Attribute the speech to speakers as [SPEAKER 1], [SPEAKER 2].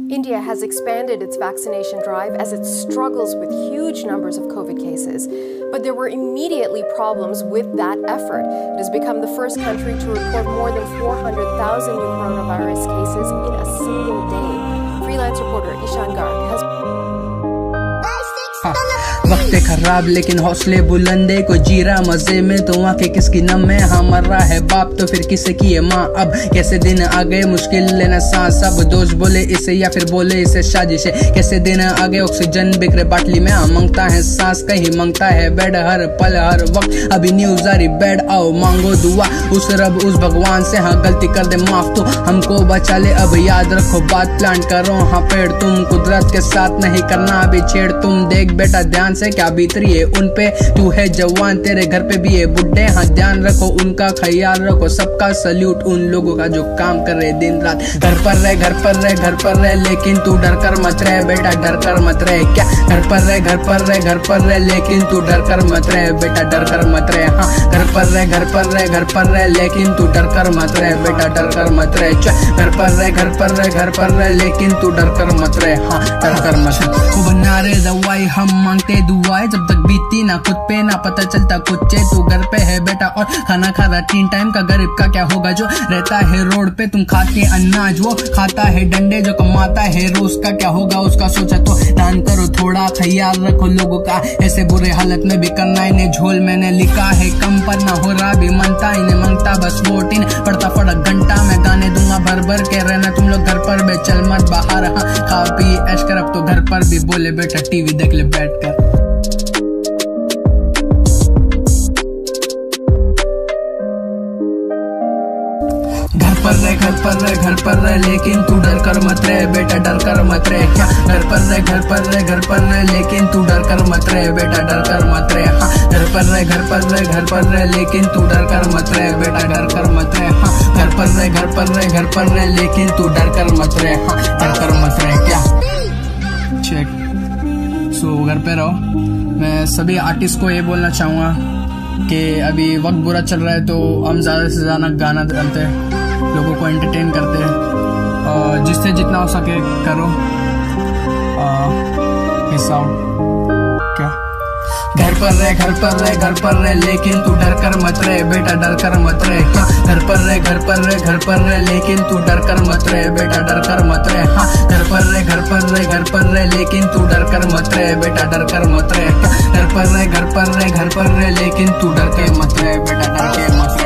[SPEAKER 1] India has expanded its vaccination drive as it struggles with huge numbers of COVID cases. But there were immediately problems with that effort. It has become the first country to report more than 400,000 new coronavirus cases in a single day. Freelance reporter Ishan Garg has...
[SPEAKER 2] वक्त खराब लेकिन हौसले बुलंदे को जी रहा मजे में तो आंखें किसकी नम है। हाँ मर रहा है बाप तो फिर किसे की है माँ। अब कैसे दिन आ गए मुश्किल लेना सांस। अब दोस्त बोले इसे या फिर बोले इसे साजिश है। कैसे दिन आ गए ऑक्सीजन बिखरे बाटली में। हाँ मांगता है सांस कहीं मांगता है बेड हर पल हर वक्त। अभी न्यूज आ रही बेड आओ मांगो दुआ उस रब उस भगवान से। हाँ गलती कर दे माफ तो हमको बचा ले। अब याद रखो बात प्लांट करो हाँ पेड़ तुम कुदरत के साथ नहीं करना अभी छेड़। तुम देख बेटा ध्यान से क्या बीत रही है उन पे। तू है जवान तेरे घर पे भी है बुड्ढे। हाँ ध्यान रखो उनका ख्याल रखो सबका सल्यूट उन लोगों का जो काम कर रहे दिन रात। घर पर रहे घर पर रहे घर पर रहे लेकिन तू डर कर मत रहे बेटा डर कर मत रहे। क्या घर पर रहे घर पर रहे घर पर रहे लेकिन तू डर कर मत रहे बेटा डर कर मत रहे। हाँ घर पर रहे घर पर रहे घर पर रहे लेकिन तू डर कर मत रहे बेटा डर कर मत रहे। घर पर रहे घर पर रहे घर पर रहे लेकिन तू डर कर मत रहे। हाँ डर कर मत रहे। वो बना रहे दवाई हम मांगते दुआएं जब तक बीती ना खुद पे ना पता चलता कुछ। तू घर पे है बेटा और खाना खा रहा 3 टाइम का। गरीब का क्या होगा जो रहता है रोड पे। तुम खाते अनाज वो खाता है डंडे जो कमाता है रोज का क्या होगा उसका सोचा तो दान करो थोड़ा ख्याल रखो लोगों का। ऐसे बुरे हालत में भी करना इन्हें झोल मैंने लिखा है कम पर ना हो रहा भी मनता इन्हें मांगता बस वोट इन पड़ता फड़क घंटा मैं गाने दूंगा भर भर के रहना तुम लोग घर पर बे चल मत बाहर। हाँ खा पी ऐश कर अब तो घर पर भी बोले बेटा टीवी देख ले बैठ कर। घर पर रहे घर पर रहे लेकिन तू डर कर मत रहे बेटा डर कर मत रहे। क्या घर पर रहे घर पर रहे घर पर रहे लेकिन तू डर कर मत रहे बेटा डर कर मत रहे। हाँ घर पर रहे घर पर रहे घर पर रहे लेकिन तू डर कर मत रहे बेटा डर कर मत रहे। हाँ घर पर रहे घर पर रहे घर पर रहे लेकिन तू डर कर मत रहे। हाँ डर कर मत रहे। क्या चेक सो घर पे रहो। मैं सभी आर्टिस्ट को ये बोलना चाहूँगा कि अभी वक्त बुरा चल रहा है तो हम ज़्यादा से ज़्यादा गाना डालते हैं लोगों को एंटरटेन करते हैं और जिससे जितना हो सके करो। Peace out. क्या घर पर रहे घर पर रहे घर पर रहे लेकिन तू डर कर मत रहे बेटा डर कर मत रहे। हाँ घर पर रहे घर पर रहे घर पर रहे लेकिन तू डर कर मत रहे बेटा डर कर मत रहे। हाँ घर पर रहे घर पर रहे घर पर रहे लेकिन तू डर कर मत रहे बेटा डर कर मत रहे। घर पर रहे घर पर रहे घर पर रहे लेकिन तू डर के मत रहे बेटा डर के मत रहे।